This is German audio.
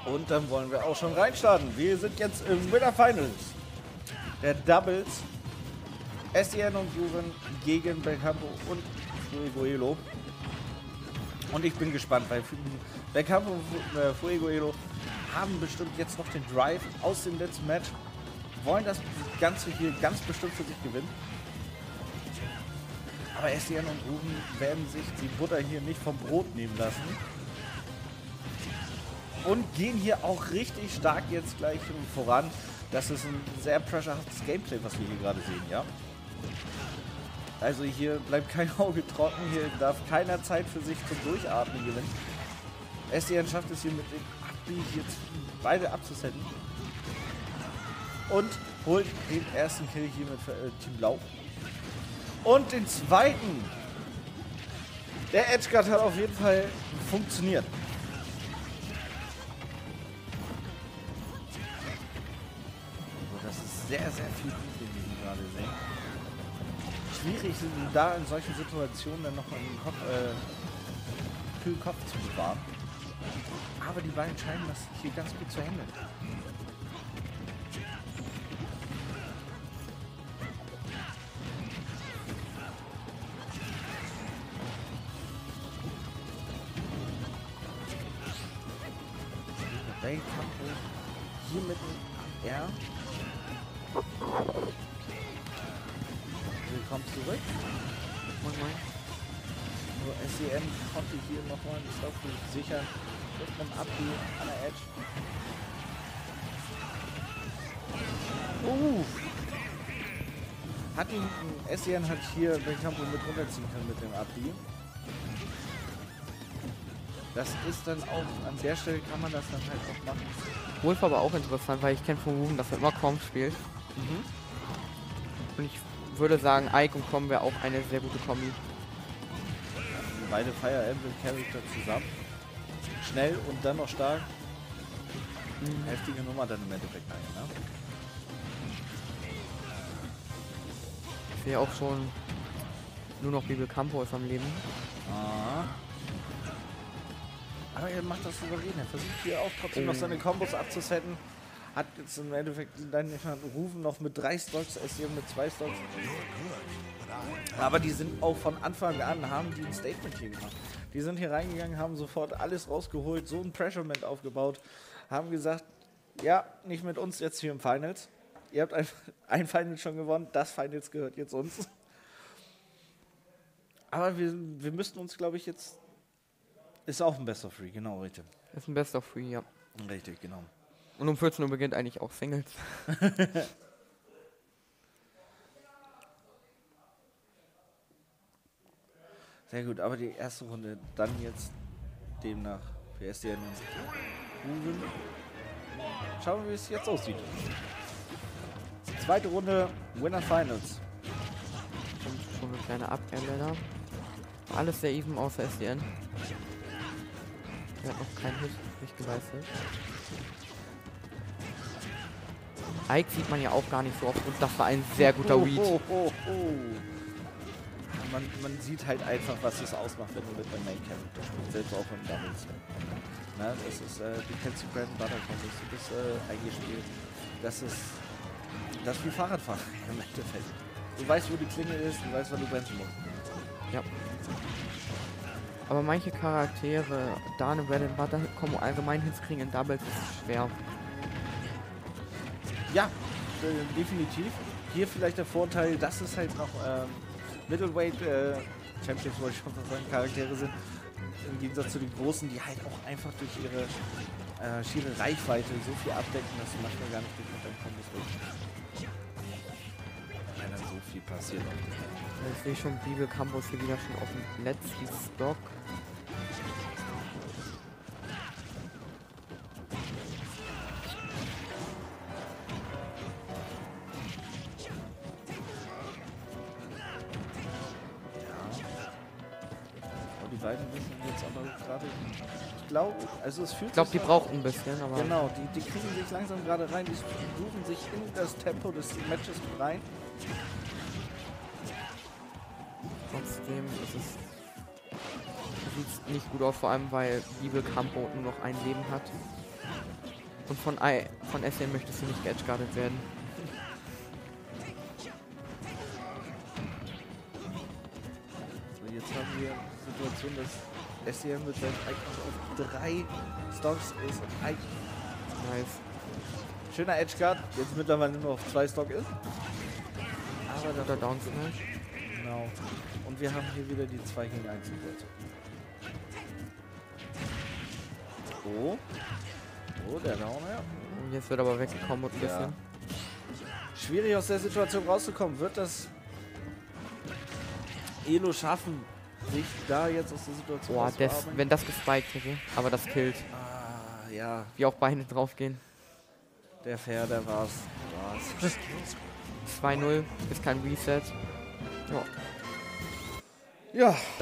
Und dann wollen wir auch schon reinstarten. Wir sind jetzt im Winter Finals der Doubles. SDN und Juven gegen Belcampo und Fuegoelo. Und ich bin gespannt, weil Belcampo und Fuegoelo haben bestimmt jetzt noch den Drive aus dem letzten Match. Wollen das Ganze hier ganz bestimmt für sich gewinnen. Aber SDN und Juven werden sich die Butter hier nicht vom Brot nehmen lassen. Und gehen hier auch richtig stark jetzt gleich voran. Das ist ein sehr pressurehaftes Gameplay, was wir hier gerade sehen, ja. Also hier bleibt kein Auge trocken, hier darf keiner Zeit für sich zum Durchatmen gewinnen. SDN schafft es hier mit dem Abbieg jetzt beide abzusetzen. Und holt den ersten Kill hier mit Team Blau. Und den zweiten. Der Edgeguard hat auf jeden Fall funktioniert. Sehr, sehr viel Blut, den wir hier gerade sehen. Schwierig sind da in solchen Situationen dann noch einen kühlen Kopf zu bewahren. Aber die beiden scheinen das hier ganz gut zu handeln. Belcampo hier mit dem R. Willkommen zurück. Moin moin. Nur SEM konnte hier nochmal einen Stoff sichern. Mit einem Abbieg an der Edge. Hat ihn, SEN hat hier Belcampo mit runterziehen können mit dem Abbieg. Das ist dann auch, an der Stelle kann man das dann halt auch machen. Wolf aber auch interessant, weil ich kenne von Ruben, dass er immer Comp spielt. Und ich würde sagen, Ike und Com wäre auch eine sehr gute Kombi. Beide Fire Emblem Charakter zusammen. Schnell und dann noch stark. Heftige Nummer dann im Endeffekt, ne? Ich sehe auch schon nur noch wie Belcampo ist am Leben. Aber er macht das souverän. Er versucht hier auch trotzdem noch seine Kombos abzusetten. Hat jetzt im Endeffekt dann Rufen noch mit 3 Stocks, SDM mit 2 Stocks. Aber die sind auch von Anfang an, haben die ein Statement hier gemacht. Die sind hier reingegangen, haben sofort alles rausgeholt, so ein Pressurement aufgebaut, haben gesagt, ja, nicht mit uns jetzt hier im Finals. Ihr habt ein Finals schon gewonnen, das Finals gehört jetzt uns. Aber wir müssten uns, glaube ich, jetzt... Ist auch ein Best of 3, genau, richtig. Ist ein Best of 3, ja. Richtig, genau. Und um 14 Uhr beginnt eigentlich auch Singles. Sehr gut, aber die erste Runde dann jetzt demnach für SDN und Ruben. Schauen wir, wie es jetzt aussieht. Zweite Runde, Winner Finals. Und schon eine kleine Abwehrländer. Alles sehr even außer SDN. Er hat noch keinen Hit nicht geleistet. Ike sieht man ja auch gar nicht so oft und das war ein sehr guter Read. Man sieht halt einfach, was es ausmacht, wenn du mit einem Main Character spielst, selbst auch im Doubles. Na, das ist, du kennst die Bread and Butter Combos, du bist eingespielt. Das ist wie Fahrradfahren im Endeffekt. Du weißt, wo die Klinge ist, du weißt, wann du bremsen musst. Ja. Aber manche Charaktere, da eine Bread and Butter Combo allgemein hinzukriegen in Doubles ist schwer. Ja, definitiv. Hier vielleicht der Vorteil, dass es halt noch Middleweight Champions, wollte ich schon fast sagen, Charaktere sind. Im Gegensatz zu den Großen, die halt auch einfach durch ihre schiere Reichweite so viel abdecken, dass sie manchmal gar nicht durch mit deinem Kombos durch. Wenn dann so viel passiert. Ich sehe schon Belcampo hier wieder schon auf dem letzten Stock. Die beiden wissen jetzt aber gerade, ich glaube, also es fühlt Ich glaube, sich die so brauchen ein bisschen, aber... Genau, die kriegen sich langsam gerade rein, die suchen sich in das Tempo des Matches rein. Trotzdem sieht es nicht gut aus, vor allem weil Belcampo nur noch ein Leben hat. Und von SN möchtest du nicht geedgeguardet werden. So, jetzt haben wir die Situation, dass SCM mit seinem Icon auf 3 Stocks ist. Und Nice. schöner Edgeguard, jetzt mittlerweile nur auf 2 Stock ist. Aber Oder dafür Down Smash. genau. Und wir haben hier wieder die 2 gegen 1 Situation. Oh, der Downer. Jetzt wird aber weggekommen und ein Ja. bisschen. Schwierig aus der Situation rauszukommen. Wird das Elo schaffen, sich da jetzt aus der Situation Boah, rauszuarbeiten? wenn das gespiked hätte. Aber das killt. Ah, ja. Wie auch Beine draufgehen. Der Fair, der war's. 2-0. Ist kein Reset. Ja. Ja.